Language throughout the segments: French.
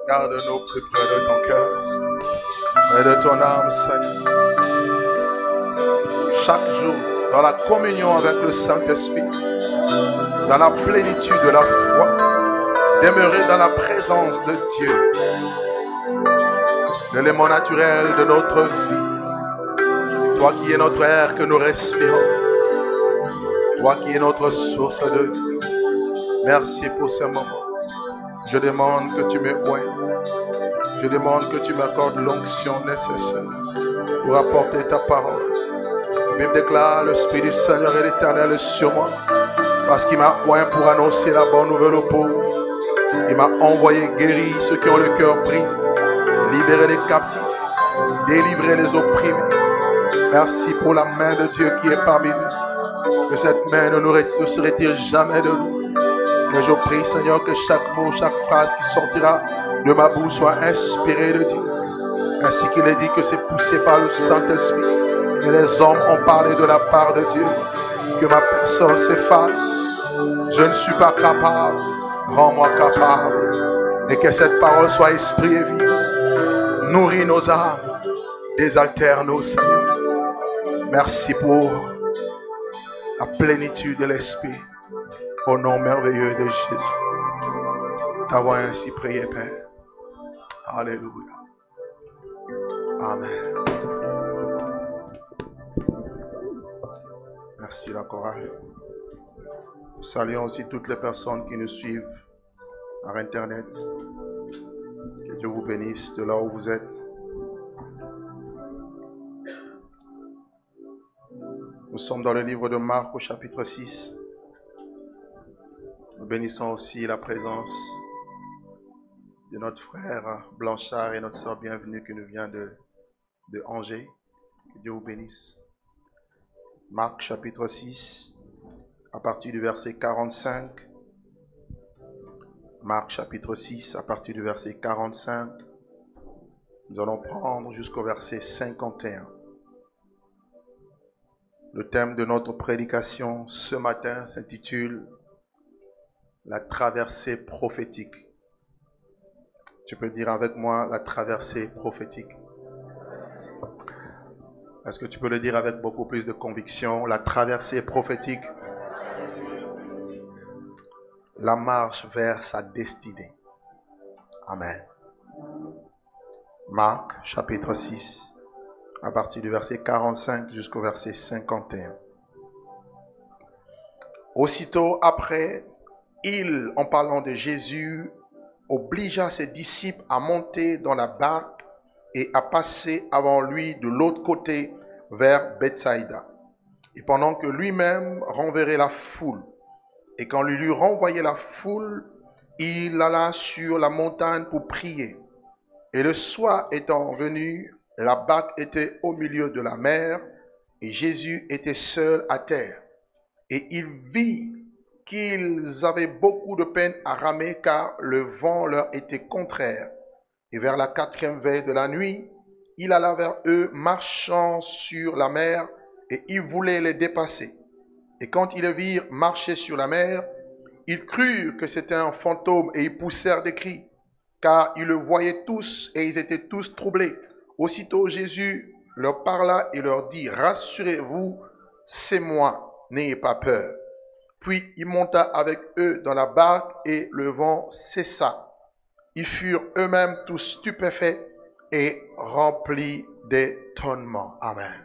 Garde-nous plus près de ton cœur et de ton âme, Seigneur. Chaque jour, dans la communion avec le Saint-Esprit, dans la plénitude de la foi, demeurer dans la présence de Dieu, l'élément naturel de notre vie. Toi qui es notre air que nous respirons, toi qui es notre source de vie. Merci pour ce moment. Je demande que tu me oignes. Je demande que tu m'accordes l'onction nécessaire pour apporter ta parole. La Bible déclare: l'Esprit du Seigneur et l'Éternel est sur moi, parce qu'il m'a oint pour annoncer la bonne nouvelle aux pauvres. Il m'a envoyé guérir ceux qui ont le cœur brisé, libérer les captifs, délivrer les opprimés. Merci pour la main de Dieu qui est parmi nous. Que cette main ne se retire jamais de nous. Mais je prie, Seigneur, que chaque mot, chaque phrase qui sortira de ma bouche soit inspirée de Dieu. Ainsi qu'il est dit que c'est poussé par le Saint-Esprit. Que les hommes ont parlé de la part de Dieu. Que ma personne s'efface. Je ne suis pas capable. Rends-moi capable. Et que cette parole soit esprit et vie. Nourris nos âmes. Désaltère-nous, Seigneur. Merci pour la plénitude de l'Esprit. Au nom merveilleux de Jésus. T'avons ainsi prié, Père. Alléluia. Amen. Merci la chorale. Nous saluons aussi toutes les personnes qui nous suivent par Internet. Que Dieu vous bénisse de là où vous êtes. Nous sommes dans le livre de Marc au chapitre 6. Nous bénissons aussi la présence de notre frère Blanchard et notre soeur Bienvenue qui nous vient de Angers. Que Dieu vous bénisse. Marc chapitre 6, à partir du verset 45. Marc chapitre 6, à partir du verset 45. Nous allons prendre jusqu'au verset 51. Le thème de notre prédication ce matin s'intitule la traversée prophétique. Tu peux dire avec moi la traversée prophétique. Est-ce que tu peux le dire avec beaucoup plus de conviction? La traversée prophétique. La marche vers sa destinée. Amen. Marc chapitre 6, à partir du verset 45 jusqu'au verset 51. Aussitôt après, il, en parlant de Jésus, obligea ses disciples à monter dans la barque et à passer avant lui de l'autre côté vers Bethsaïda. Et pendant que lui-même renverrait la foule, et quand il eut renvoyé la foule, il alla sur la montagne pour prier. Et le soir étant venu, la barque était au milieu de la mer, et Jésus était seul à terre. Et il vit qu'ils avaient beaucoup de peine à ramer car le vent leur était contraire. Et vers la 4e veille de la nuit, il alla vers eux marchant sur la mer et il voulait les dépasser. Et quand ils le virent marcher sur la mer, ils crurent que c'était un fantôme et ils poussèrent des cris, car ils le voyaient tous et ils étaient tous troublés. Aussitôt Jésus leur parla et leur dit: rassurez-vous, c'est moi, n'ayez pas peur. Puis il monta avec eux dans la barque et le vent cessa. Ils furent eux-mêmes tous stupéfaits et remplis d'étonnement. Amen.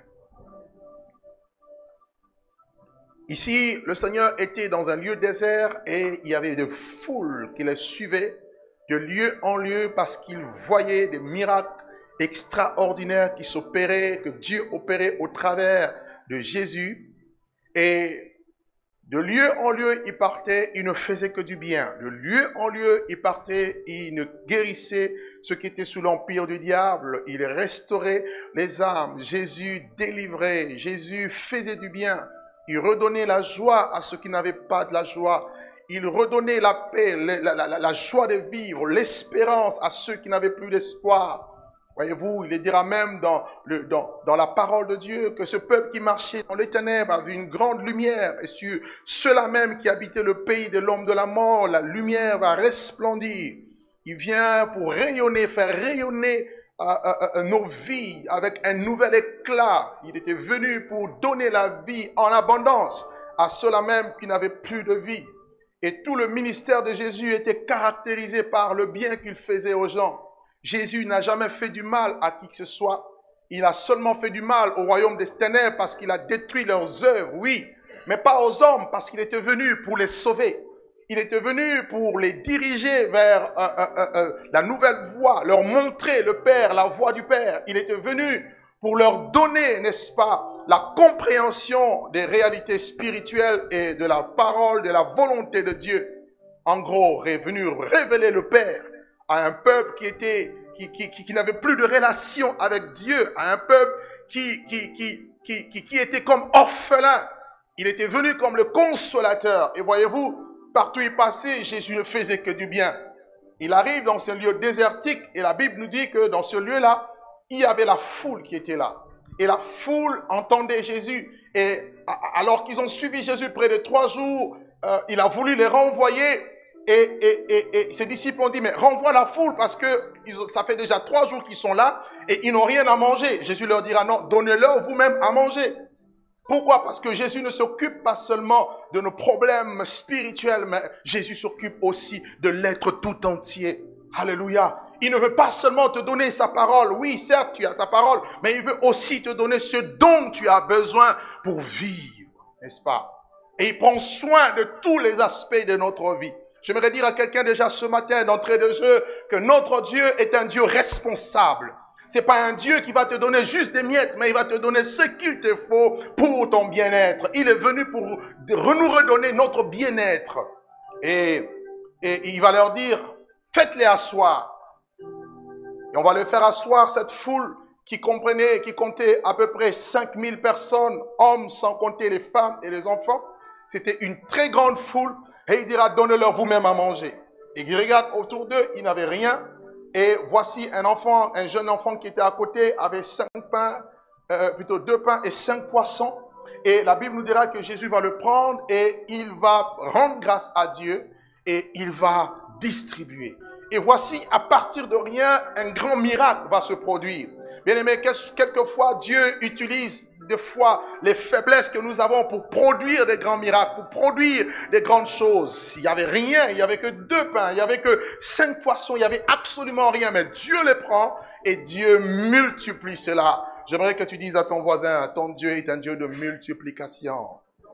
Ici, le Seigneur était dans un lieu désert et il y avait des foules qui le suivaient de lieu en lieu parce qu'ils voyaient des miracles extraordinaires qui s'opéraient, que Dieu opérait au travers de Jésus. Et de lieu en lieu, il partait, il ne faisait que du bien. De lieu en lieu, il partait, il ne guérissait ceux qui étaient sous l'empire du diable. Il restaurait les âmes. Jésus délivrait. Jésus faisait du bien. Il redonnait la joie à ceux qui n'avaient pas de la joie. Il redonnait la paix, la joie de vivre, l'espérance à ceux qui n'avaient plus d'espoir. Voyez-vous, il dira même dans la parole de Dieu que ce peuple qui marchait dans les ténèbres a vu une grande lumière. Et sur ceux-là même qui habitaient le pays de l'homme de la mort, la lumière va resplendir. Il vient pour rayonner, faire rayonner nos vies avec un nouvel éclat. Il était venu pour donner la vie en abondance à ceux-là même qui n'avaient plus de vie. Et tout le ministère de Jésus était caractérisé par le bien qu'il faisait aux gens. Jésus n'a jamais fait du mal à qui que ce soit. Il a seulement fait du mal au royaume des ténèbres parce qu'il a détruit leurs œuvres, oui, mais pas aux hommes parce qu'il était venu pour les sauver. Il était venu pour les diriger vers la nouvelle voie, leur montrer le Père, la voie du Père. Il était venu pour leur donner, n'est-ce pas, la compréhension des réalités spirituelles et de la parole, de la volonté de Dieu. En gros, est venu révéler le Père à un peuple qui n'avait plus de relation avec Dieu, à un peuple qui était comme orphelin. Il était venu comme le consolateur. Et voyez-vous, partout où il passait, Jésus ne faisait que du bien. Il arrive dans ce lieu désertique et la Bible nous dit que dans ce lieu-là, il y avait la foule qui était là. Et la foule entendait Jésus. Et alors qu'ils ont suivi Jésus près de 3 jours, il a voulu les renvoyer. Et ses disciples ont dit, mais renvoie la foule parce que ça fait déjà 3 jours qu'ils sont là et ils n'ont rien à manger. Jésus leur dira, non, donnez-leur vous-même à manger. Pourquoi? Parce que Jésus ne s'occupe pas seulement de nos problèmes spirituels, mais Jésus s'occupe aussi de l'être tout entier. Alléluia. Il ne veut pas seulement te donner sa parole. Oui, certes, tu as sa parole, mais il veut aussi te donner ce dont tu as besoin pour vivre, n'est-ce pas? Et il prend soin de tous les aspects de notre vie. J'aimerais dire à quelqu'un déjà ce matin, d'entrée de jeu, que notre Dieu est un Dieu responsable. Ce n'est pas un Dieu qui va te donner juste des miettes, mais il va te donner ce qu'il te faut pour ton bien-être. Il est venu pour nous redonner notre bien-être. Et il va leur dire, faites-les asseoir. Et on va les faire asseoir, cette foule qui comptait à peu près 5000 personnes, hommes sans compter les femmes et les enfants. C'était une très grande foule. Et il dira, donnez-leur vous-même à manger. Et ils regardent autour d'eux, ils n'avaient rien. Et voici un jeune enfant qui était à côté, avait 2 pains et 5 poissons. Et la Bible nous dira que Jésus va le prendre et il va rendre grâce à Dieu et il va distribuer. Et voici, à partir de rien, un grand miracle va se produire. Bien aimé, quelquefois Dieu utilise des fois les faiblesses que nous avons pour produire des grands miracles, pour produire des grandes choses. Il n'y avait rien, il n'y avait que 2 pains, il n'y avait que 5 poissons, il n'y avait absolument rien. Mais Dieu les prend et Dieu multiplie cela. J'aimerais que tu dises à ton voisin, ton Dieu est un Dieu de multiplication.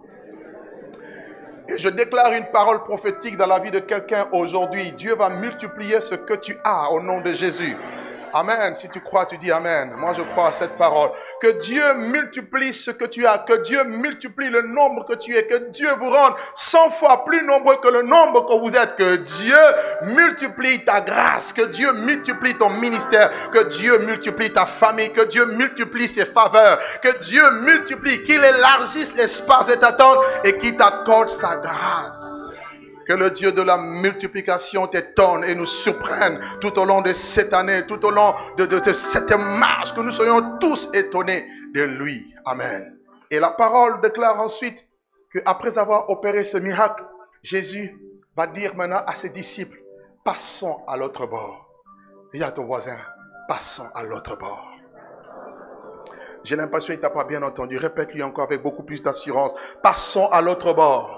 Et je déclare une parole prophétique dans la vie de quelqu'un aujourd'hui. Dieu va multiplier ce que tu as au nom de Jésus. Amen. Si tu crois, tu dis Amen. Moi, je crois à cette parole. Que Dieu multiplie ce que tu as. Que Dieu multiplie le nombre que tu es. Que Dieu vous rende 100 fois plus nombreux que le nombre que vous êtes. Que Dieu multiplie ta grâce. Que Dieu multiplie ton ministère. Que Dieu multiplie ta famille. Que Dieu multiplie ses faveurs. Que Dieu multiplie. Qu'il élargisse l'espace de ta tente et qu'il t'accorde sa grâce. Que le Dieu de la multiplication t'étonne et nous surprenne tout au long de cette année, tout au long de cette marche, que nous soyons tous étonnés de lui. Amen. Et la parole déclare ensuite qu'après avoir opéré ce miracle, Jésus va dire maintenant à ses disciples, passons à l'autre bord. Dis à ton voisin, passons à l'autre bord. J'ai l'impression qu'il ne t'a pas bien entendu. Répète-lui encore avec beaucoup plus d'assurance. Passons à l'autre bord.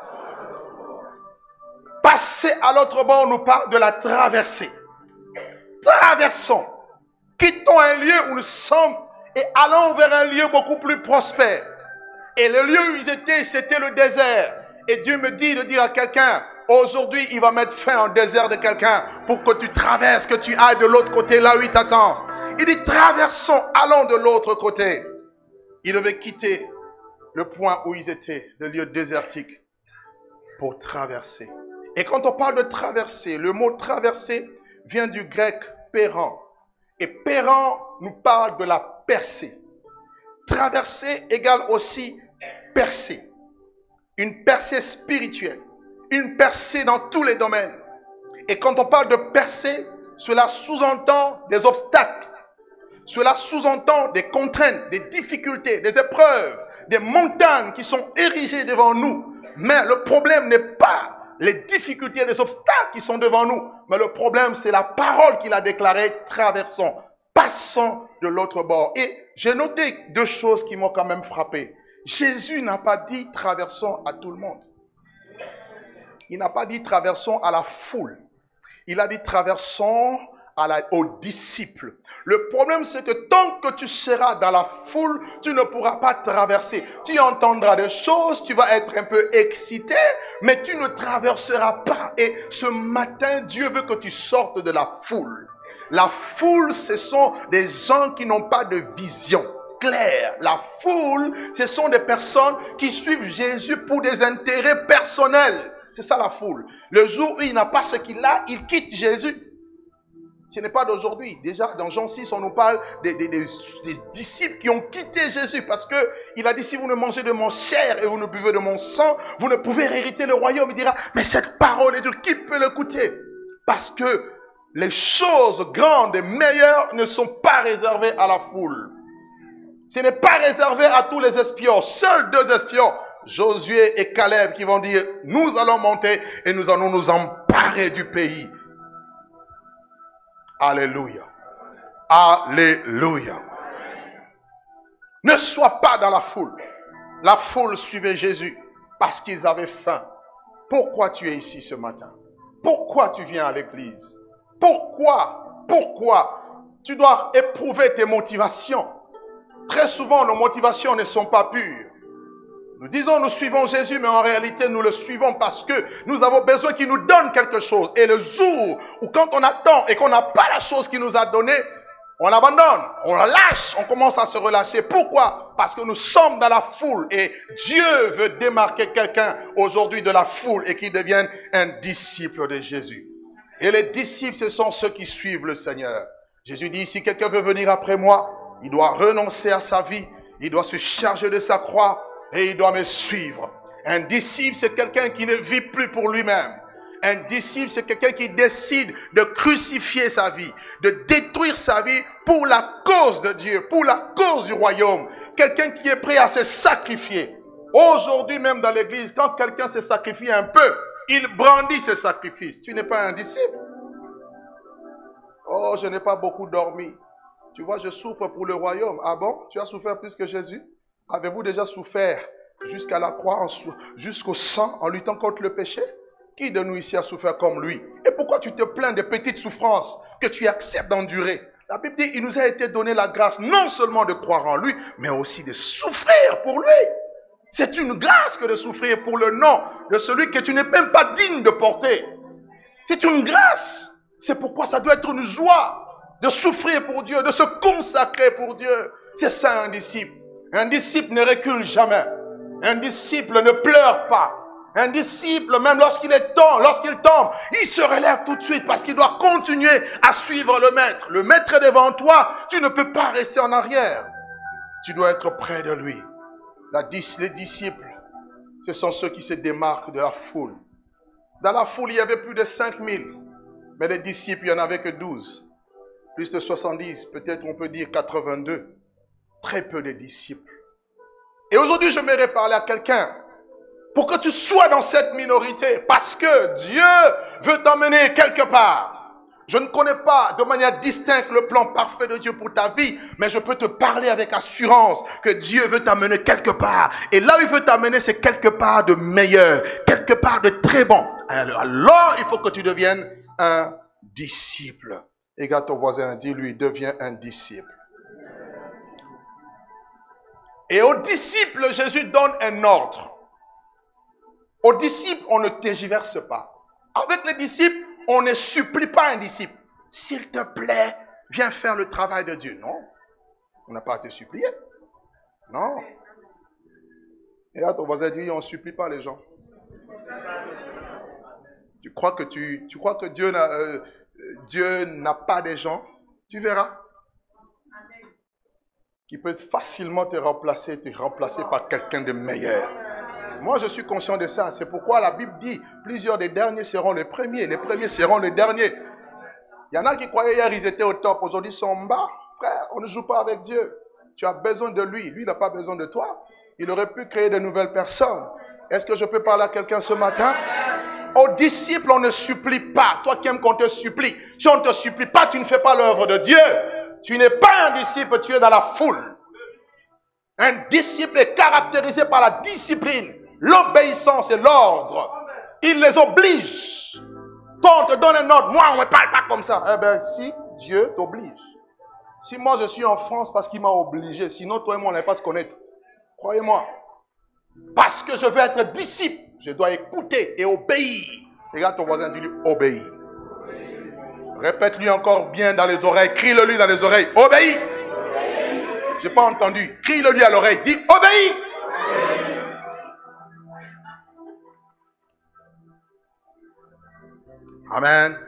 Passer à l'autre bord nous parle de la traversée. Traversons. Quittons un lieu où nous sommes et allons vers un lieu beaucoup plus prospère. Et le lieu où ils étaient, c'était le désert. Et Dieu me dit de dire à quelqu'un, aujourd'hui, il va mettre fin au désert de quelqu'un pour que tu traverses, que tu ailles de l'autre côté, là où il t'attend. Il dit, traversons, allons de l'autre côté. Ils devaient quitter le point où ils étaient, le lieu désertique, pour traverser. Et quand on parle de traverser, le mot traverser vient du grec péran. Et péran nous parle de la percée. Traverser égale aussi percée. Une percée spirituelle. Une percée dans tous les domaines. Et quand on parle de percée, cela sous-entend des obstacles. Cela sous-entend des contraintes, des difficultés, des épreuves, des montagnes qui sont érigées devant nous. Mais le problème n'est pas les difficultés et les obstacles qui sont devant nous. Mais le problème, c'est la parole qu'il a déclarée, traversons, passons de l'autre bord. Et j'ai noté deux choses qui m'ont quand même frappé. Jésus n'a pas dit traversons à tout le monde. Il n'a pas dit traversons à la foule. Il a dit traversons aux disciples. Le problème, c'est que tant que tu seras dans la foule, tu ne pourras pas traverser. Tu entendras des choses, tu vas être un peu excité, mais tu ne traverseras pas. Et ce matin, Dieu veut que tu sortes de la foule. La foule, ce sont des gens qui n'ont pas de vision claire. La foule, ce sont des personnes qui suivent Jésus pour des intérêts personnels. C'est ça la foule. Le jour où il n'a pas ce qu'il a, il quitte Jésus. Ce n'est pas d'aujourd'hui. Déjà, dans Jean 6, on nous parle des disciples qui ont quitté Jésus parce qu'il a dit, si vous ne mangez de mon chair et vous ne buvez de mon sang, vous ne pouvez hériter le royaume. Il dira, mais cette parole est dure, qui peut l'écouter? Parce que les choses grandes et meilleures ne sont pas réservées à la foule. Ce n'est pas réservé à tous les espions. Seuls deux espions, Josué et Caleb, qui vont dire, nous allons monter et nous allons nous emparer du pays. Alléluia. Alléluia. Ne sois pas dans la foule. La foule suivait Jésus parce qu'ils avaient faim. Pourquoi tu es ici ce matin? Pourquoi tu viens à l'église? Pourquoi tu dois éprouver tes motivations? Très souvent, nos motivations ne sont pas pures. Nous disons nous suivons Jésus, mais en réalité nous le suivons parce que nous avons besoin qu'il nous donne quelque chose. Et le jour où quand on attend et qu'on n'a pas la chose qu'il nous a donnée, on abandonne, on lâche, on commence à se relâcher. Pourquoi? Parce que nous sommes dans la foule et Dieu veut démarquer quelqu'un aujourd'hui de la foule et qu'il devienne un disciple de Jésus. Et les disciples, ce sont ceux qui suivent le Seigneur. Jésus dit, si quelqu'un veut venir après moi, il doit renoncer à sa vie, il doit se charger de sa croix, et il doit me suivre. Un disciple, c'est quelqu'un qui ne vit plus pour lui-même. Un disciple, c'est quelqu'un qui décide de crucifier sa vie, de détruire sa vie pour la cause de Dieu, pour la cause du royaume. Quelqu'un qui est prêt à se sacrifier. Aujourd'hui, même dans l'église, quand quelqu'un se sacrifie un peu, il brandit ce sacrifice. Tu n'es pas un disciple. Oh, je n'ai pas beaucoup dormi. Tu vois, je souffre pour le royaume. Ah bon? Tu as souffert plus que Jésus? Avez-vous déjà souffert jusqu'à la croix, jusqu'au sang, en luttant contre le péché? Qui de nous ici a souffert comme lui? Et pourquoi tu te plains des petites souffrances que tu acceptes d'endurer? La Bible dit, il nous a été donné la grâce non seulement de croire en lui, mais aussi de souffrir pour lui. C'est une grâce que de souffrir pour le nom de celui que tu n'es même pas digne de porter. C'est une grâce. C'est pourquoi ça doit être une joie de souffrir pour Dieu, de se consacrer pour Dieu. C'est ça un disciple. Un disciple ne recule jamais. Un disciple ne pleure pas. Un disciple, même lorsqu'il tombe, il se relève tout de suite parce qu'il doit continuer à suivre le maître. Le maître est devant toi, tu ne peux pas rester en arrière. Tu dois être près de lui. Les disciples, ce sont ceux qui se démarquent de la foule. Dans la foule, il y avait plus de 5000. Mais les disciples, il n'y en avait que 12. Plus de 70, peut-être on peut dire 82. Très peu de disciples. Et aujourd'hui, j'aimerais parler à quelqu'un pour que tu sois dans cette minorité parce que Dieu veut t'emmener quelque part. Je ne connais pas de manière distincte le plan parfait de Dieu pour ta vie, mais je peux te parler avec assurance que Dieu veut t'amener quelque part. Et là où il veut t'amener, c'est quelque part de meilleur, quelque part de très bon. Alors, il faut que tu deviennes un disciple. Regarde ton voisin, dis-lui, deviens un disciple. Et aux disciples, Jésus donne un ordre. Aux disciples, on ne tergiverse pas. Avec les disciples, on ne supplie pas un disciple. S'il te plaît, viens faire le travail de Dieu. Non, on n'a pas à te supplier. Non. Et là, ton voisin dit, on ne supplie pas les gens. Tu crois que Dieu n'a pas des gens? Tu verras. Qui peut facilement te remplacer par quelqu'un de meilleur. Moi, je suis conscient de ça. C'est pourquoi la Bible dit, plusieurs des derniers seront les premiers seront les derniers. Il y en a qui croyaient hier, ils étaient au top. Aujourd'hui, ils sont en bas. Frère, on ne joue pas avec Dieu. Tu as besoin de lui. Lui, il n'a pas besoin de toi. Il aurait pu créer de nouvelles personnes. Est-ce que je peux parler à quelqu'un ce matin? Aux disciples, on ne supplie pas. Toi qui aimes qu'on te supplie. Si on ne te supplie pas, tu ne fais pas l'œuvre de Dieu. Tu n'es pas un disciple, tu es dans la foule. Un disciple est caractérisé par la discipline, l'obéissance et l'ordre. Il les oblige. Toi, on te donne un ordre. Moi, on ne me parle pas comme ça. Eh bien, si Dieu t'oblige. Si moi, je suis en France parce qu'il m'a obligé. Sinon, toi et moi, on n'allait pas se connaître. Croyez-moi. Parce que je veux être disciple. Je dois écouter et obéir. Regarde ton voisin, dis-lui, obéis. Répète-lui encore bien dans les oreilles. Crie-le-lui dans les oreilles. Obéis. Je n'ai pas entendu. Crie-le-lui à l'oreille. Dis, obéis. Amen.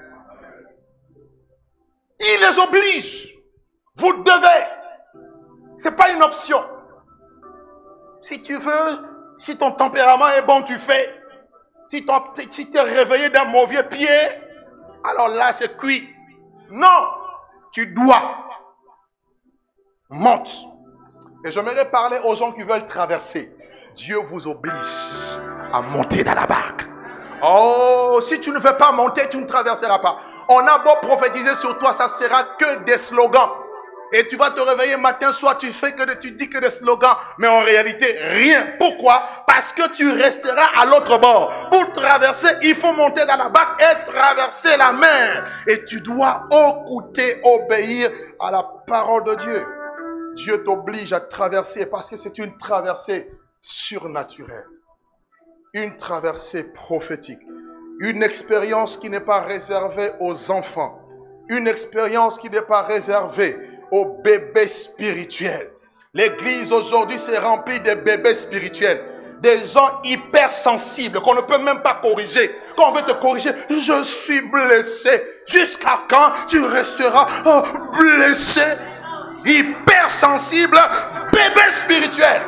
Il les oblige. Vous devez. Ce n'est pas une option. Si tu veux, si ton tempérament est bon, tu fais. Si tu es réveillé d'un mauvais pied, alors là, c'est cuit. Non, tu dois. Monte. Et j'aimerais parler aux gens qui veulent traverser. Dieu vous oblige à monter dans la barque. Oh, si tu ne veux pas monter, tu ne traverseras pas. On a beau prophétiser sur toi, ça sera que des slogans. Et tu vas te réveiller matin, soir, tu dis que des slogans, mais en réalité, rien. Pourquoi? Parce que tu resteras à l'autre bord. Pour traverser, il faut monter dans la barque et traverser la mer. Et tu dois écouter, obéir à la parole de Dieu. Dieu t'oblige à traverser parce que c'est une traversée surnaturelle. Une traversée prophétique. Une expérience qui n'est pas réservée aux enfants. Une expérience qui n'est pas réservée aux bébés spirituels. L'église aujourd'hui s'est remplie de bébés spirituels. Des gens hypersensibles qu'on ne peut même pas corriger. Quand on veut te corriger, je suis blessé. Jusqu'à quand tu resteras blessé? Hypersensible, bébé spirituel.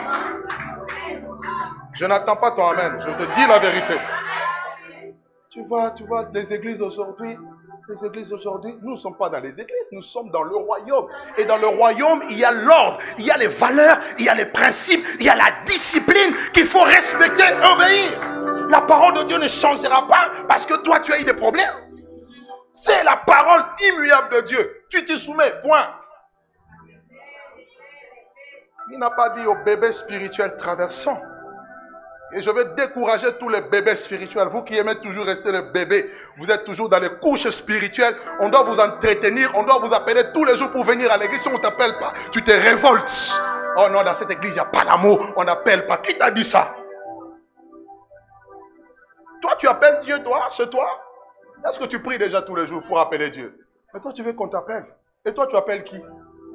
Je n'attends pas ton amen, je te dis la vérité. Tu vois, les églises aujourd'hui, nous ne sommes pas dans les églises, nous sommes dans le royaume. Et dans le royaume, il y a l'ordre, il y a les valeurs, il y a les principes, il y a la discipline qu'il faut respecter et obéir. La parole de Dieu ne changera pas parce que toi, tu as eu des problèmes. C'est la parole immuable de Dieu. Tu t'y soumets, point. Il n'a pas dit aux bébés spirituels traversants. Et je vais décourager tous les bébés spirituels. Vous qui aimez toujours rester les bébés, vous êtes toujours dans les couches spirituelles. On doit vous entretenir, on doit vous appeler tous les jours pour venir à l'église. Si on ne t'appelle pas, tu te révoltes. Oh non, dans cette église, il n'y a pas d'amour, on n'appelle pas. Qui t'a dit ça? Toi, tu appelles Dieu, toi, chez toi? Est-ce que tu pries déjà tous les jours pour appeler Dieu? Mais toi, tu veux qu'on t'appelle. Et toi, tu appelles qui?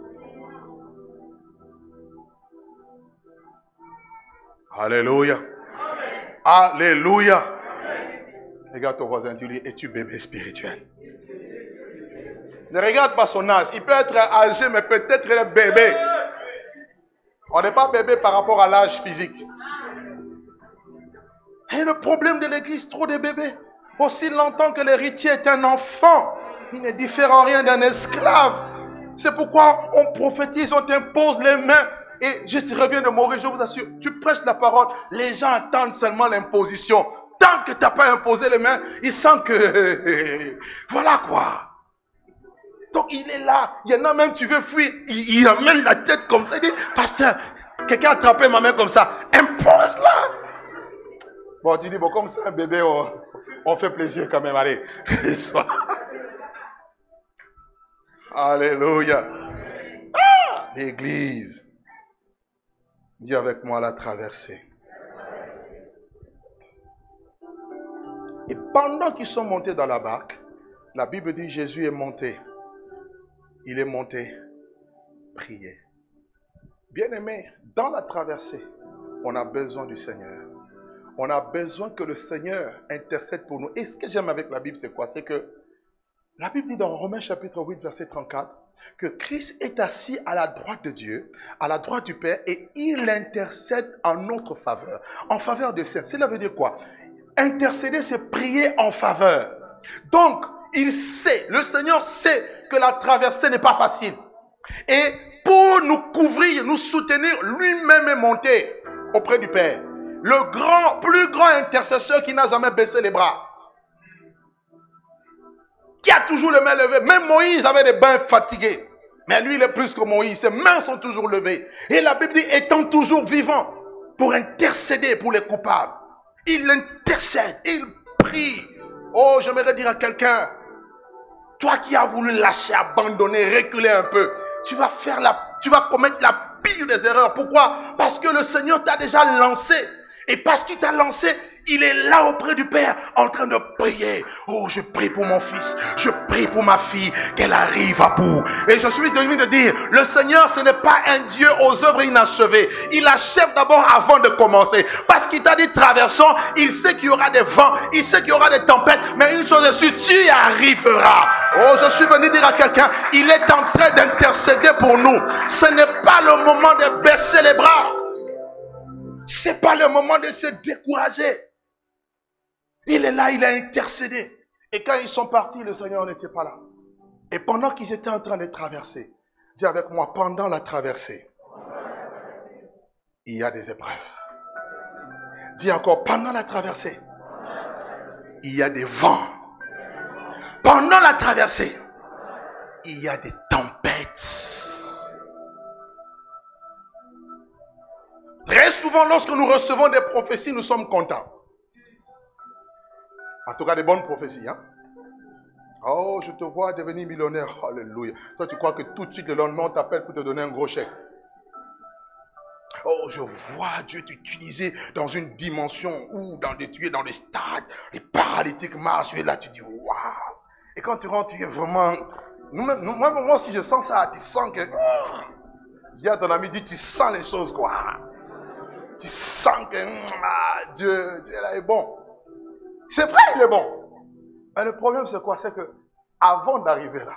Alléluia. Alléluia. Regarde ton voisin, tu lui dis, es-tu bébé spirituel? Ne regarde pas son âge. Il peut être âgé, mais peut-être il est bébé. On n'est pas bébé par rapport à l'âge physique. Et le problème de l'église, trop de bébés. Aussi longtemps que l'héritier est un enfant, il ne diffère en rien d'un esclave. C'est pourquoi on prophétise, on t'impose les mains. Et juste reviens de mourir, je vous assure, tu prêches la parole, les gens attendent seulement l'imposition. Tant que tu n'as pas imposé les mains, ils sentent que... voilà quoi. Donc il est là. Il y en a même, tu veux fuir, il amène la tête comme ça. Il dit, pasteur, quelqu'un a attrapé ma main comme ça. Impose-la. Bon, tu dis, bon, comme c'est un bébé, on fait plaisir quand même. Allez. Alléluia. Ah, l'église. Dis avec moi la traversée. Et pendant qu'ils sont montés dans la barque, la Bible dit Jésus est monté. Il est monté prier. Bien-aimé, dans la traversée, on a besoin du Seigneur. On a besoin que le Seigneur intercède pour nous. Et ce que j'aime avec la Bible, c'est quoi? C'est que la Bible dit dans Romains chapitre 8, verset 34, que Christ est assis à la droite de Dieu, à la droite du Père, et il intercède en notre faveur, en faveur des saints. Cela veut dire quoi? Intercéder, c'est prier en faveur. Donc, il sait, le Seigneur sait que la traversée n'est pas facile. Et pour nous couvrir, nous soutenir, lui-même est monté auprès du Père. le plus grand intercesseur qui n'a jamais baissé les bras. Qui a toujours les mains levées. Même Moïse avait des mains fatiguées. Mais lui, il est plus que Moïse. Ses mains sont toujours levées. Et la Bible dit, étant toujours vivant, pour intercéder pour les coupables. Il intercède, il prie. Oh, j'aimerais dire à quelqu'un, toi qui as voulu lâcher, abandonner, reculer un peu, tu vas commettre la pire des erreurs. Pourquoi? Parce que le Seigneur t'a déjà lancé. Et parce qu'il t'a lancé, il est là auprès du Père en train de prier. Oh, je prie pour mon fils. Je prie pour ma fille qu'elle arrive à bout. Et je suis devenu de dire, le Seigneur, ce n'est pas un Dieu aux œuvres inachevées. Il achève d'abord avant de commencer. Parce qu'il t'a dit traversons, il sait qu'il y aura des vents, il sait qu'il y aura des tempêtes. Mais une chose est sûre, tu y arriveras. Oh, je suis venu dire à quelqu'un, il est en train d'intercéder pour nous. Ce n'est pas le moment de baisser les bras. Ce n'est pas le moment de se décourager. Il est là, il a intercédé. Et quand ils sont partis, le Seigneur n'était pas là. Et pendant qu'ils étaient en train de traverser, dis avec moi, pendant la traversée, il y a des épreuves. Dis encore, pendant la traversée, il y a des vents. Pendant la traversée, il y a des tempêtes. Très souvent, lorsque nous recevons des prophéties, nous sommes contents. En tout cas, des bonnes prophéties. Hein? Oh, je te vois devenir millionnaire. Alléluia. Toi, tu crois que tout de suite, le lendemain, on t'appelle pour te donner un gros chèque. Oh, je vois Dieu t'utiliser dans une dimension où tu es dans les stades, les paralytiques marchent, et là, tu dis, waouh. Et quand tu rentres, tu es vraiment... Moi, si je sens ça, tu sens que... Dis à ton ami, dis, tu sens les choses, quoi. Tu sens que Dieu là est bon. C'est vrai, il est bon. Mais le problème, c'est quoi? C'est que avant d'arriver là,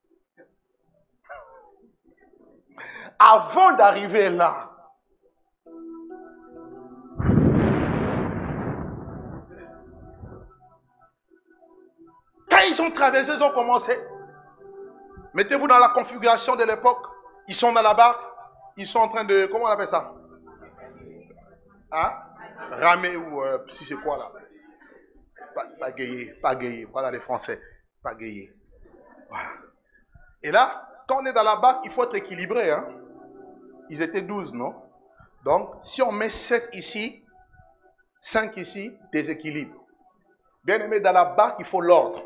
quand ils ont traversé, ils ont commencé. Mettez-vous dans la configuration de l'époque. Ils sont dans la barque. Ils sont en train de... Comment on appelle ça? Hein? Ramer ou... si c'est quoi là? Pagayer. Voilà les Français. Pagayer. Voilà. Et là, quand on est dans la barque, il faut être équilibré. Hein? Ils étaient 12, non? Donc, si on met 7 ici, 5 ici, déséquilibre. Bien aimé, dans la barque, il faut l'ordre.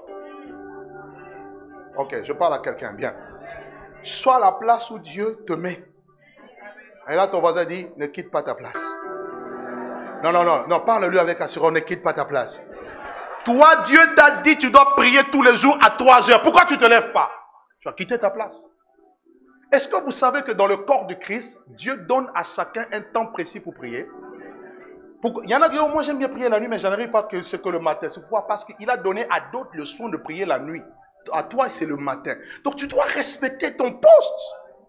Ok, je parle à quelqu'un, bien. Sois à la place où Dieu te met. Et là, ton voisin dit, ne quitte pas ta place. Non, parle-lui avec assurance, ne quitte pas ta place. Toi, Dieu t'a dit, tu dois prier tous les jours à 3 heures. Pourquoi tu ne te lèves pas? Tu as quitté ta place. Est-ce que vous savez que dans le corps de Christ, Dieu donne à chacun un temps précis pour prier? Il y en a qui disent, moi j'aime bien prier la nuit, mais je n'arrive pas que ce que le matin. C'est pourquoi? Parce qu'il a donné à d'autres le soin de prier la nuit. À toi, c'est le matin. Donc tu dois respecter ton poste.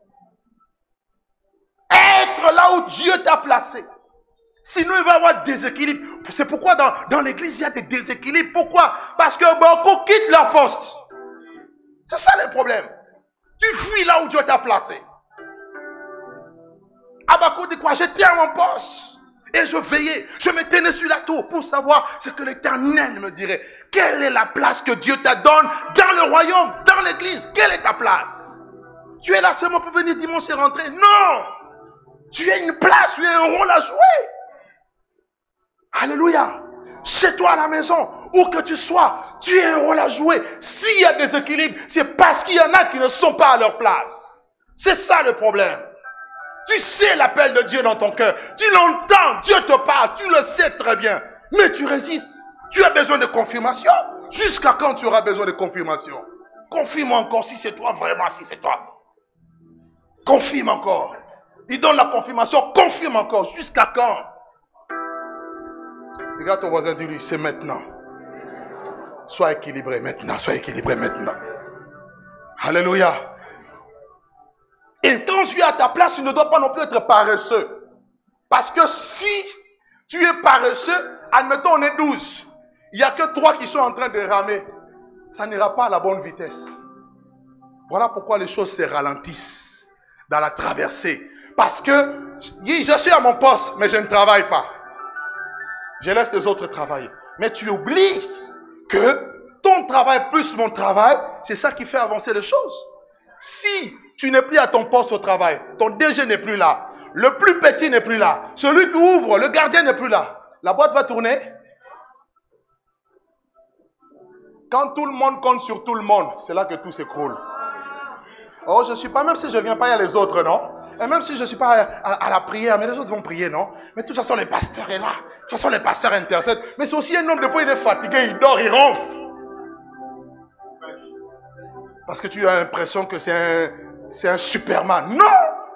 Être là où Dieu t'a placé. Sinon, il va y avoir des déséquilibres. C'est pourquoi dans l'église, il y a des déséquilibres. Pourquoi? Parce que beaucoup quittent leur poste. C'est ça le problème. Tu fuis là où Dieu t'a placé. Habakkuk dit quoi? J'étais à mon poste. Et je veillais. Je me tenais sur la tour pour savoir ce que l'Éternel me dirait. Quelle est la place que Dieu te donne dans le royaume, dans l'église? Quelle est ta place? Tu es là seulement pour venir dimanche et rentrer? Non! Tu as une place, tu as un rôle à jouer. Alléluia. Chez toi à la maison, où que tu sois, tu as un rôle à jouer. S'il y a des équilibres, c'est parce qu'il y en a qui ne sont pas à leur place. C'est ça le problème. Tu sais l'appel de Dieu dans ton cœur. Tu l'entends, Dieu te parle, tu le sais très bien. Mais tu résistes. Tu as besoin de confirmation. Jusqu'à quand tu auras besoin de confirmation? Confirme encore si c'est toi, vraiment, si c'est toi. Confirme encore. Il donne la confirmation, confirme encore. Jusqu'à quand? Regarde ton voisin, dis-lui, c'est maintenant. Sois équilibré maintenant, sois équilibré maintenant. Alléluia. Et quand tu es à ta place, tu ne dois pas non plus être paresseux. Parce que si tu es paresseux, admettons on est 12. Il n'y a que 3 qui sont en train de ramer. Ça n'ira pas à la bonne vitesse. Voilà pourquoi les choses se ralentissent dans la traversée. Parce que je suis à mon poste, mais je ne travaille pas. Je laisse les autres travailler. Mais tu oublies que ton travail plus mon travail, c'est ça qui fait avancer les choses. Si tu n'es plus à ton poste au travail, ton DG n'est plus là, le plus petit n'est plus là, celui qui ouvre, le gardien n'est plus là, la boîte va tourner. Quand tout le monde compte sur tout le monde, c'est là que tout s'écroule. Oh, je ne suis pas, même si je ne viens pas, il y a les autres, non? Et même si je ne suis pas à la prière, mais les autres vont prier, non? Mais de toute façon, les pasteurs sont là. De toute façon, les pasteurs intercèdent. Mais c'est aussi un homme, des fois, il est fatigué, il dort, il ronfle. Parce que tu as l'impression que c'est un Superman. Non!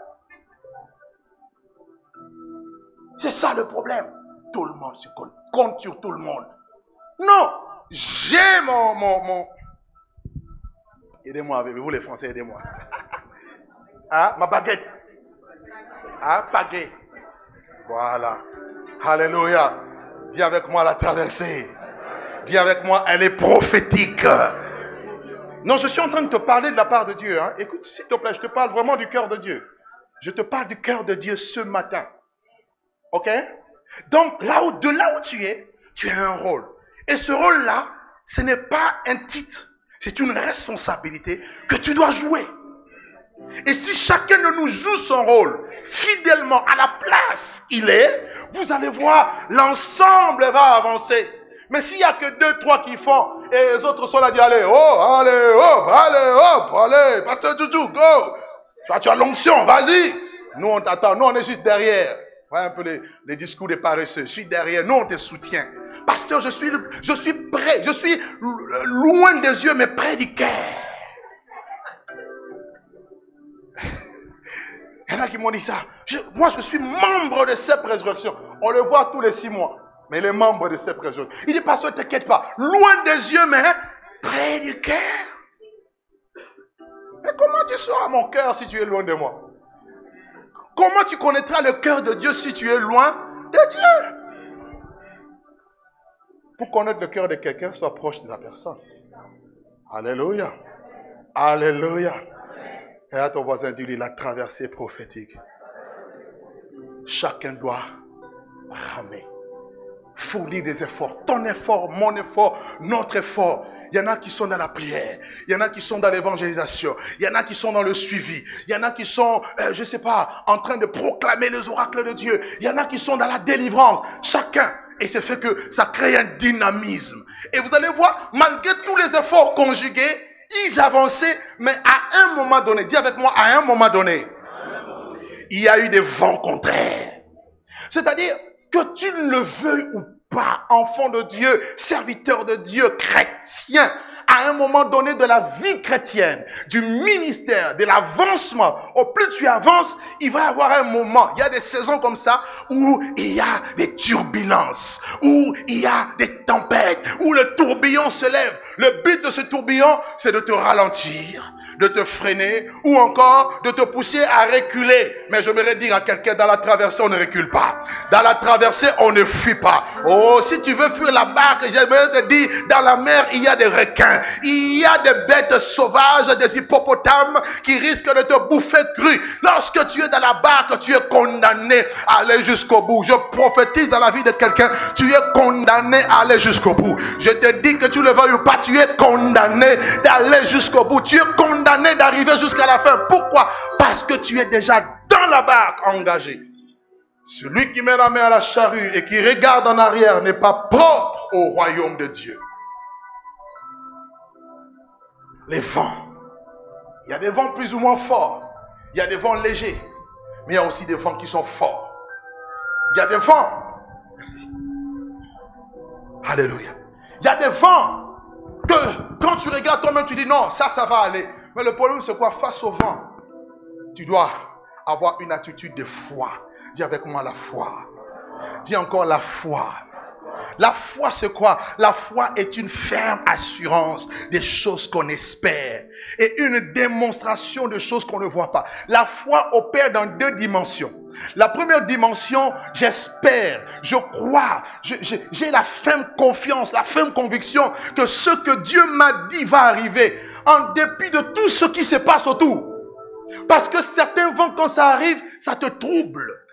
C'est ça le problème. Tout le monde se compte sur tout le monde. Non! J'ai mon... Aidez-moi, vous les Français, aidez-moi. Hein? Ma baguette. Hein? Baguette. Voilà. Alléluia. Dis avec moi la traversée. Dis avec moi, elle est prophétique. Non, je suis en train de te parler de la part de Dieu. Hein? Écoute, s'il te plaît, je te parle vraiment du cœur de Dieu. Je te parle du cœur de Dieu ce matin. Ok? Donc, de là où tu as un rôle. Et ce rôle-là, ce n'est pas un titre. C'est une responsabilité que tu dois jouer. Et si chacun de nous joue son rôle fidèlement à la place qu'il est, vous allez voir, l'ensemble va avancer. Mais s'il n'y a que 2, 3 qui font, et les autres sont là, disent, allez, oh, allez, hop, allez, hop, allez, pasteur Doudou, go. Tu as l'onction, vas-y. Nous, on t'attend, nous, on est juste derrière. Voilà un peu les discours des paresseux. Je suis derrière, nous, on te soutient. Pasteur, je suis près, je suis loin des yeux, mais près du cœur. Il y en a qui m'ont dit ça. Moi, je suis membre de CEP Résurrection. On le voit tous les 6 mois. Mais les membres de CEP Résurrection. Il dit, pasteur, ne t'inquiète pas. Loin des yeux, mais près du cœur. Mais comment tu seras mon cœur si tu es loin de moi? Comment tu connaîtras le cœur de Dieu si tu es loin de Dieu? Pour connaître le cœur de quelqu'un, sois proche de la personne. Alléluia. Alléluia. Et à ton voisin, dis-lui la traversée prophétique. Chacun doit ramer. Fournir des efforts. Ton effort, mon effort, notre effort. Il y en a qui sont dans la prière. Il y en a qui sont dans l'évangélisation. Il y en a qui sont dans le suivi. Il y en a qui sont, je ne sais pas, en train de proclamer les oracles de Dieu. Il y en a qui sont dans la délivrance. Chacun. Et c'est fait que ça crée un dynamisme. Et vous allez voir, malgré tous les efforts conjugués, ils avançaient, mais à un moment donné, dis avec moi, à un moment donné, il y a eu des vents contraires. C'est-à-dire que tu le veuilles ou pas, enfant de Dieu, serviteur de Dieu, chrétien, à un moment donné de la vie chrétienne, du ministère, de l'avancement, au plus tu avances, il va y avoir un moment, il y a des saisons comme ça, où il y a des turbulences, où il y a des tempêtes, où le tourbillon se lève. Le but de ce tourbillon, c'est de te ralentir, de te freiner, ou encore de te pousser à reculer. Mais j'aimerais dire à quelqu'un, dans la traversée, on ne recule pas. Dans la traversée, on ne fuit pas. Oh, si tu veux fuir la barque, j'aimerais te dire, dans la mer, il y a des requins. Il y a des bêtes sauvages, des hippopotames qui risquent de te bouffer cru. Lorsque tu es dans la barque, tu es condamné à aller jusqu'au bout. Je prophétise dans la vie de quelqu'un, tu es condamné à aller jusqu'au bout. Je te dis que tu le veuilles ou pas, tu es condamné d'aller jusqu'au bout. Tu es condamné d'arriver jusqu'à la fin. Pourquoi? Parce que tu es déjà dans la barque engagé. Celui qui met la main à la charrue et qui regarde en arrière n'est pas propre au royaume de Dieu. Les vents. Il y a des vents plus ou moins forts. Il y a des vents légers. Mais il y a aussi des vents qui sont forts. Il y a des vents. Merci. Alléluia. Il y a des vents que quand tu regardes toi-même, tu dis non, ça va aller. Mais le problème, c'est quoi? Face au vent, tu dois avoir une attitude de foi. Dis avec moi la foi. Dis encore la foi. La foi, c'est quoi? La foi est une ferme assurance des choses qu'on espère et une démonstration de choses qu'on ne voit pas. La foi opère dans 2 dimensions. La première dimension, j'espère, je crois, j'ai la ferme confiance, la ferme conviction que ce que Dieu m'a dit va arriver en dépit de tout ce qui se passe autour. Parce que certains vents, quand ça arrive, ça te trouble.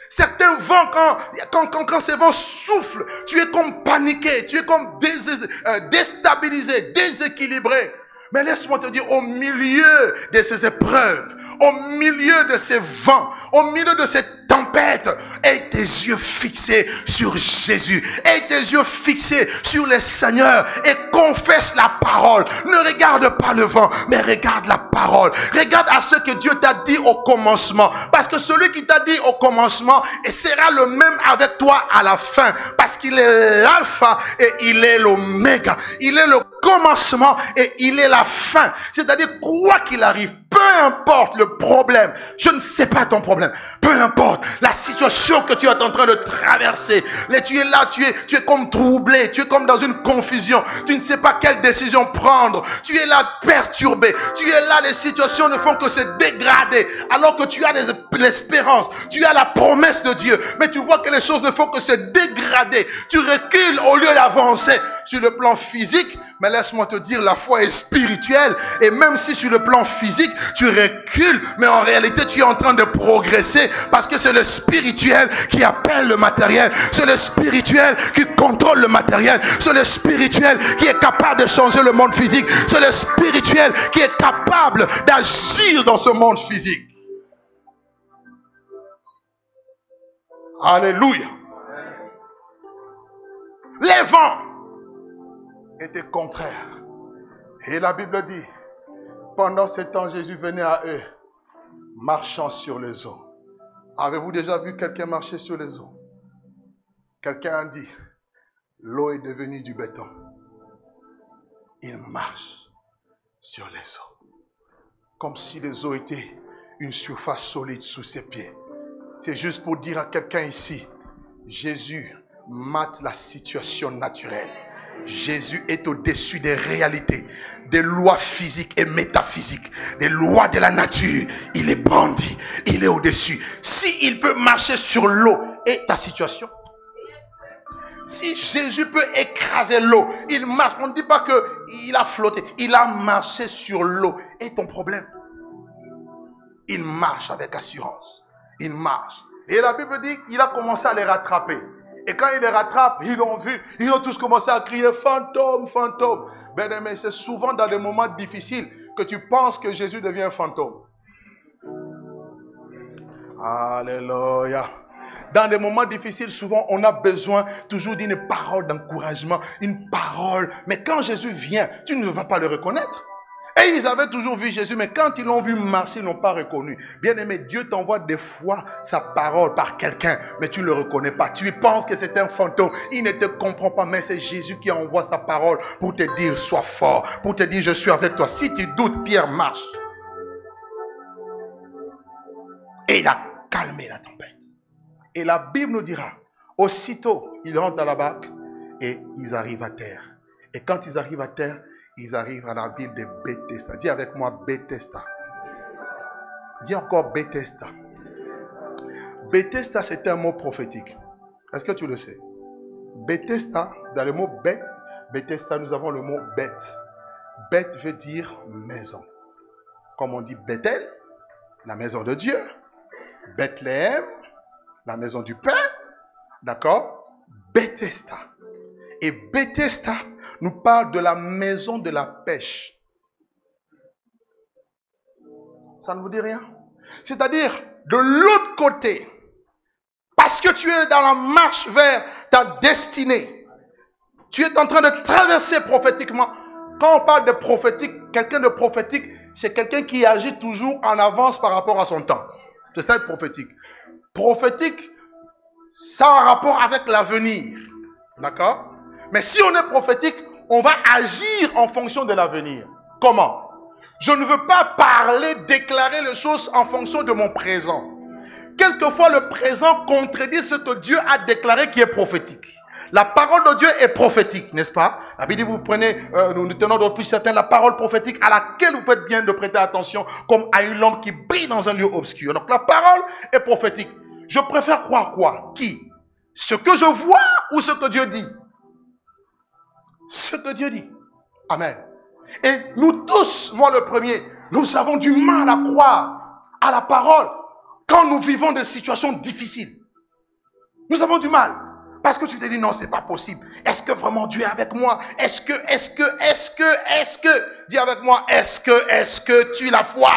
Certains vents, quand ces vents soufflent, tu es comme paniqué, tu es comme déstabilisé, déséquilibré. Mais laisse-moi te dire, au milieu de ces épreuves, au milieu de ces vents, au milieu de ces tempêtes, aie tes yeux fixés sur Jésus, aie tes yeux fixés sur le Seigneur et confesse la parole. Ne regarde pas le vent, mais regarde la parole. Regarde à ce que Dieu t'a dit au commencement. Parce que celui qui t'a dit au commencement sera le même avec toi à la fin. Parce qu'il est l'alpha et il est l'oméga. Il est le commencement et il est la fin. C'est-à-dire, quoi qu'il arrive, peu importe le problème, je ne sais pas ton problème, peu importe la situation que tu es en train de traverser, tu es là, tu es comme troublé, tu es comme dans une confusion, tu ne sais pas quelle décision prendre, tu es là perturbé, tu es là, les situations ne font que se dégrader, alors que tu as l'espérance, tu as la promesse de Dieu, mais tu vois que les choses ne font que se dégrader, tu recules au lieu d'avancer. Sur le plan physique, mais laisse-moi te dire, la foi est spirituelle. Et même si sur le plan physique, tu recules, mais en réalité, tu es en train de progresser. Parce que c'est le spirituel qui appelle le matériel. C'est le spirituel qui contrôle le matériel. C'est le spirituel qui est capable de changer le monde physique. C'est le spirituel qui est capable d'agir dans ce monde physique. Alléluia. Les vents étaient contraires. Et la Bible dit, pendant ce temps, Jésus venait à eux, marchant sur les eaux. Avez-vous déjà vu quelqu'un marcher sur les eaux? Quelqu'un a dit, l'eau est devenue du béton. Il marche sur les eaux. Comme si les eaux étaient une surface solide sous ses pieds. C'est juste pour dire à quelqu'un ici, Jésus mate la situation naturelle. Jésus est au-dessus des réalités, des lois physiques et métaphysiques, des lois de la nature. Il est brandi, il est au-dessus. S'il peut marcher sur l'eau et ta situation, si Jésus peut écraser l'eau, il marche. On ne dit pas qu'il a flotté, il a marché sur l'eau. Et ton problème, il marche avec assurance. Il marche. Et la Bible dit qu'il a commencé à les rattraper. Et quand il les rattrape, ils l'ont vu, ils ont tous commencé à crier « Fantôme, fantôme ». Ben, mais c'est souvent dans des moments difficiles que tu penses que Jésus devient un fantôme. Alléluia. Dans des moments difficiles, souvent, on a besoin toujours d'une parole d'encouragement, une parole. Mais quand Jésus vient, tu ne vas pas le reconnaître. Et ils avaient toujours vu Jésus, mais quand ils l'ont vu marcher, ils n'ont pas reconnu. Bien aimé, Dieu t'envoie des fois sa parole par quelqu'un, mais tu ne le reconnais pas. Tu penses que c'est un fantôme, il ne te comprend pas, mais c'est Jésus qui envoie sa parole pour te dire, sois fort, pour te dire, je suis avec toi. Si tu doutes, Pierre marche. Et il a calmé la tempête. Et la Bible nous dira, aussitôt, ils rentrent dans la barque et ils arrivent à terre. Et quand ils arrivent à terre, ils arrivent à la ville de Bethesda. Dis avec moi Bethesda. Dis encore Bethesda. Bethesda, c'est un mot prophétique. Est-ce que tu le sais? Bethesda, dans le mot Beth, Bethesda, nous avons le mot Beth. Beth veut dire maison. Comme on dit Bethel, la maison de Dieu. Bethléem, la maison du Père. D'accord? Bethesda. Et Bethesda nous parle de la maison de la pêche. Ça ne vous dit rien? C'est-à-dire, de l'autre côté, parce que tu es dans la marche vers ta destinée, tu es en train de traverser prophétiquement. Quand on parle de prophétique, quelqu'un de prophétique, c'est quelqu'un qui agit toujours en avance par rapport à son temps. C'est ça être prophétique. Prophétique, ça a un rapport avec l'avenir. D'accord? Mais si on est prophétique, on va agir en fonction de l'avenir. Comment? Je ne veux pas parler, déclarer les choses en fonction de mon présent. Quelquefois, le présent contredit ce que Dieu a déclaré qui est prophétique. La parole de Dieu est prophétique, n'est-ce pas? La Bible dit, vous prenez, nous tenons depuis certains, la parole prophétique à laquelle vous faites bien de prêter attention, comme à une lampe qui brille dans un lieu obscur. Donc la parole est prophétique. Je préfère croire quoi? Qui? Ce que je vois ou ce que Dieu dit? Ce que Dieu dit. Amen. Et nous tous, moi le premier, nous avons du mal à croire à la parole quand nous vivons des situations difficiles. Nous avons du mal. Parce que tu te dis non, c'est pas possible. Est-ce que vraiment Dieu est avec moi? Est-ce que, dis avec moi, est-ce que tu as la foi?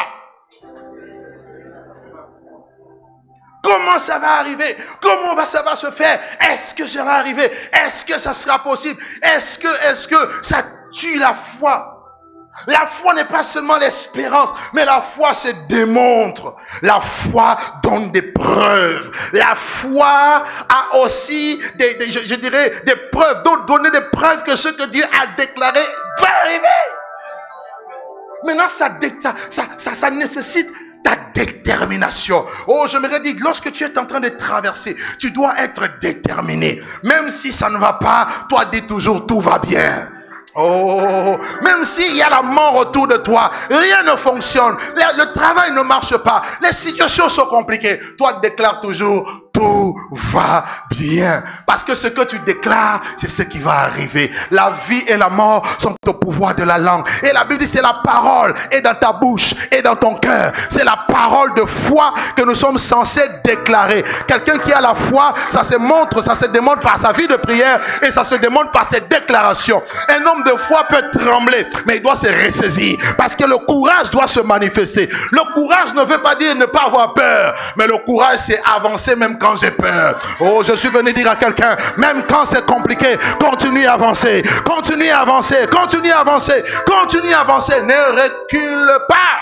Comment ça va arriver? Comment ça va se faire? Est-ce que ça va arriver? Est-ce que ça sera possible? Est-ce que ça tue la foi? La foi n'est pas seulement l'espérance, mais la foi se démontre. La foi donne des preuves. La foi a aussi je dirais, des preuves, d'autres donner des preuves que ce que Dieu a déclaré va arriver. Maintenant, ça nécessite ta détermination. Oh, j'aimerais dire, lorsque tu es en train de traverser, tu dois être déterminé. Même si ça ne va pas, toi dis toujours tout va bien. Oh, même s'il y a la mort autour de toi, rien ne fonctionne, le travail ne marche pas, les situations sont compliquées, toi déclare toujours tout va bien. Parce que ce que tu déclares, c'est ce qui va arriver. La vie et la mort sont au pouvoir de la langue. Et la Bible dit, c'est la parole est dans ta bouche et dans ton cœur. C'est la parole de foi que nous sommes censés déclarer. Quelqu'un qui a la foi, ça se démontre par sa vie de prière et ça se démontre par ses déclarations. Un homme de foi peut trembler, mais il doit se ressaisir parce que le courage doit se manifester. Le courage ne veut pas dire ne pas avoir peur, mais le courage c'est avancer même quand j'ai peur. Oh, je suis venu dire à quelqu'un, même quand c'est compliqué, continue à avancer, continue à avancer, continue à avancer, continue à avancer, ne recule pas.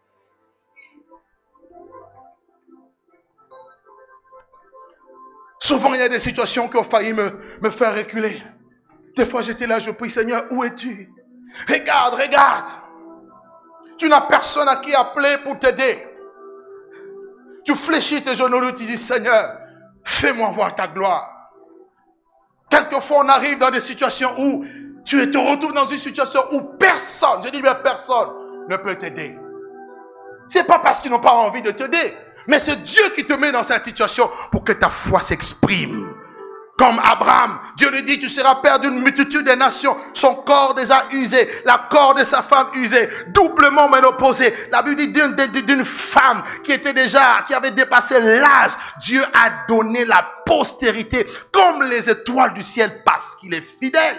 Souvent il y a des situations qui ont failli me faire reculer. Des fois j'étais là, je prie, Seigneur, où es-tu? Regarde, regarde. Tu n'as personne à qui appeler pour t'aider. Tu fléchis tes genoux, tu dis, Seigneur, fais-moi voir ta gloire. Quelquefois, on arrive dans des situations où tu te retrouves dans une situation où personne, je dis bien personne, ne peut t'aider. C'est pas parce qu'ils n'ont pas envie de t'aider, mais c'est Dieu qui te met dans cette situation pour que ta foi s'exprime. Comme Abraham, Dieu lui dit, tu seras père d'une multitude de nations. Son corps déjà usé, la corps de sa femme usée, doublement ménopausée. La Bible dit d'une femme qui avait dépassé l'âge. Dieu a donné la postérité comme les étoiles du ciel parce qu'il est fidèle.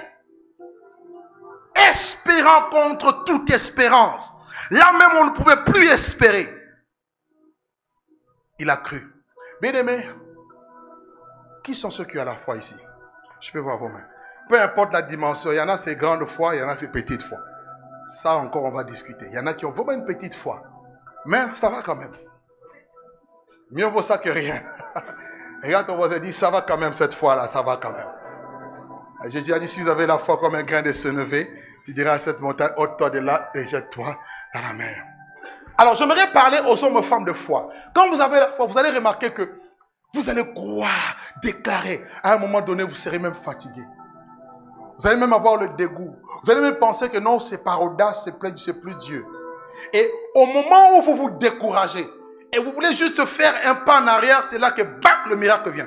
Espérant contre toute espérance. Là même on ne pouvait plus espérer. Il a cru. Bien aimé, qui sont ceux qui ont la foi ici? Je peux voir vos mains. Peu importe la dimension, il y en a ces grandes foi, il y en a ces petites foi. Ça encore on va discuter. Il y en a qui ont vraiment une petite foi. Mais ça va quand même. Mieux vaut ça que rien. Regarde ton voisin, dit ça va quand même cette foi-là, ça va quand même. Jésus a dit, si vous avez la foi comme un grain de sénévé, tu diras à cette montagne, ôte-toi de là et jette-toi dans la mer. Alors j'aimerais parler aux hommes et femmes de foi. Quand vous avez la foi, vous allez remarquer que vous allez croire, déclarer. À un moment donné, vous serez même fatigué. Vous allez même avoir le dégoût. Vous allez même penser que non, c'est par audace, c'est plus Dieu. Et au moment où vous vous découragez, et vous voulez juste faire un pas en arrière, c'est là que bam, le miracle vient.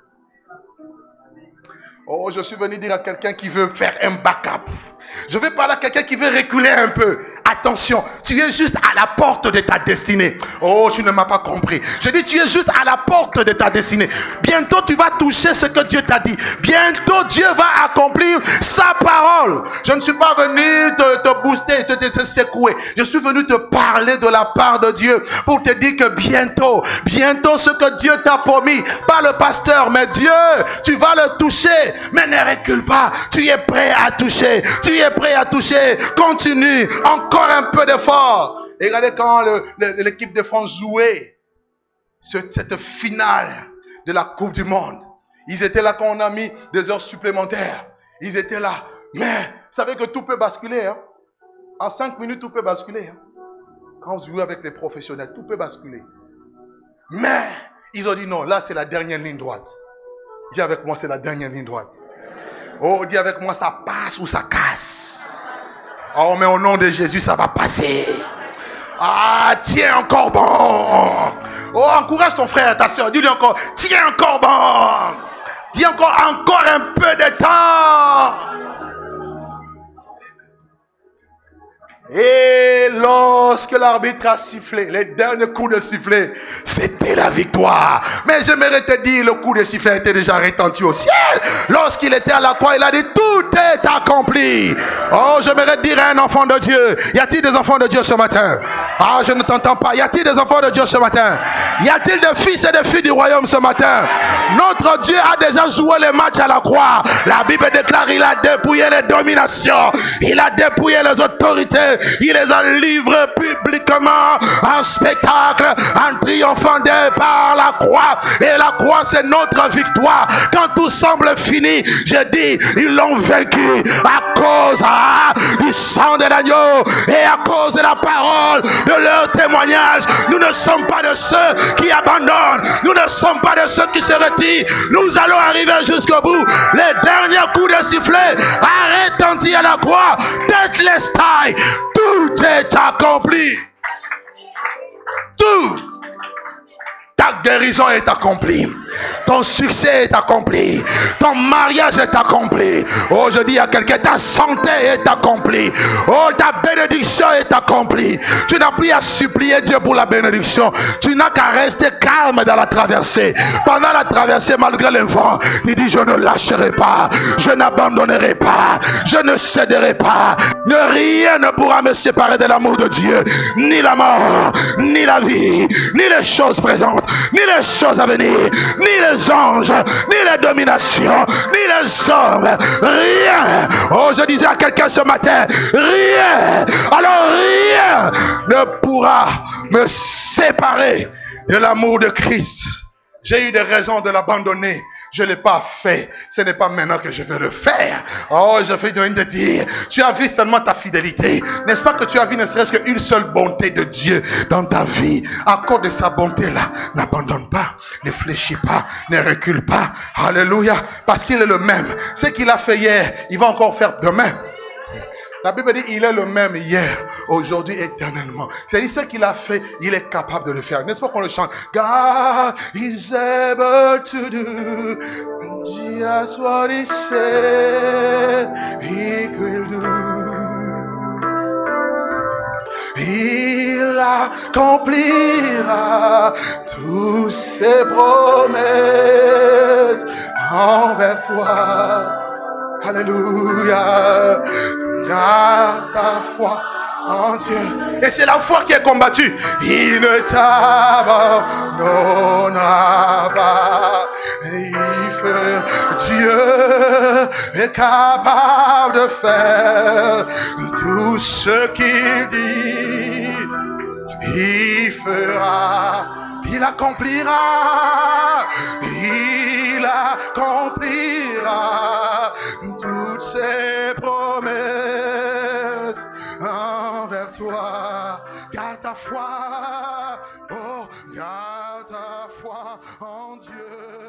Oh, je suis venu dire à quelqu'un qui veut faire un backup. Je vais parler à quelqu'un qui veut reculer un peu. Attention, tu es juste à la porte de ta destinée. Oh, tu ne m'as pas compris. Je dis, tu es juste à la porte de ta destinée. Bientôt, tu vas toucher ce que Dieu t'a dit. Bientôt, Dieu va accomplir sa parole. Je ne suis pas venu te booster, te secouer. Je suis venu te parler de la part de Dieu pour te dire que bientôt ce que Dieu t'a promis, pas le pasteur, mais Dieu, tu vas le toucher. Mais ne recule pas. Tu es prêt à toucher. Tu es prêt à toucher. Continue. Encore un peu d'effort. Et regardez quand l'équipe de France jouait cette finale de la Coupe du Monde. Ils étaient là quand on a mis des heures supplémentaires. Ils étaient là. Mais vous savez que tout peut basculer. Hein? En 5 minutes, tout peut basculer. Hein? Quand vous jouez avec les professionnels, tout peut basculer. Mais ils ont dit non, là c'est la dernière ligne droite. Dis avec moi, c'est la dernière ligne droite. Oh, dis avec moi, ça passe ou ça casse. Oh, mais au nom de Jésus, ça va passer. Ah, tiens encore bon. Oh, encourage ton frère, ta soeur. Dis-lui encore, tiens encore bon. Dis encore un peu de temps. Et lorsque l'arbitre a sifflé, les derniers coups de sifflet, c'était la victoire. Mais j'aimerais te dire, le coup de sifflet était déjà retenti au ciel. Lorsqu'il était à la croix, il a dit, tout est accompli. Oh, j'aimerais dire à un enfant de Dieu, y a-t-il des enfants de Dieu ce matin? Ah, je ne t'entends pas. Y a-t-il des enfants de Dieu ce matin? Y a-t-il des fils et des filles du royaume ce matin? Notre Dieu a déjà joué les matchs à la croix. La Bible déclare, il a dépouillé les dominations. Il a dépouillé les autorités. Il les a livrés publiquement en spectacle, en triomphant par la croix. Et la croix, c'est notre victoire. Quand tout semble fini, je dis, ils l'ont vaincu à cause du sang de l'agneau et à cause de la parole de leur témoignage. Nous ne sommes pas de ceux qui abandonnent. Nous ne sommes pas de ceux qui se retirent. Nous allons arriver jusqu'au bout. Les derniers coups de sifflet a retenti à la croix. Tetelestai. Tout est accompli. Tout. Ta guérison est accomplie. Ton succès est accompli. Ton mariage est accompli. Oh, je dis à quelqu'un, ta santé est accomplie. Oh, ta bénédiction est accomplie. Tu n'as plus à supplier Dieu pour la bénédiction. Tu n'as qu'à rester calme dans la traversée. Pendant la traversée, malgré le vent, il dit, je ne lâcherai pas. Je n'abandonnerai pas. Je ne céderai pas. Rien ne pourra me séparer de l'amour de Dieu. Ni la mort, ni la vie, ni les choses présentes, ni les choses à venir, ni les anges, ni les dominations, ni les hommes, rien. Oh, je disais à quelqu'un ce matin, rien, alors rien ne pourra me séparer de l'amour de Christ. J'ai eu des raisons de l'abandonner. Je ne l'ai pas fait. Ce n'est pas maintenant que je vais le faire. Oh, je viens de dire, tu as vu seulement ta fidélité. N'est-ce pas que tu as vu ne serait-ce qu'une seule bonté de Dieu dans ta vie? À cause de sa bonté-là, n'abandonne pas, ne fléchis pas, ne recule pas. Alléluia. Parce qu'il est le même. Ce qu'il a fait hier, il va encore faire demain. La Bible dit, il est le même hier, aujourd'hui, éternellement. C'est-à-dire, ce qu'il a fait, il est capable de le faire. N'est-ce pas qu'on le chante? God is able to do just what he said he will do. Il accomplira toutes ses promesses envers toi. Alléluia. Garde ta foi en Dieu. Et c'est la foi qui est combattue. Il ne t'abandonnera pas. Dieu est capable de faire tout ce qu'il dit. Il fera. Il accomplira, il accomplira toutes ses promesses envers toi. Garde ta foi, oh, garde ta foi en Dieu.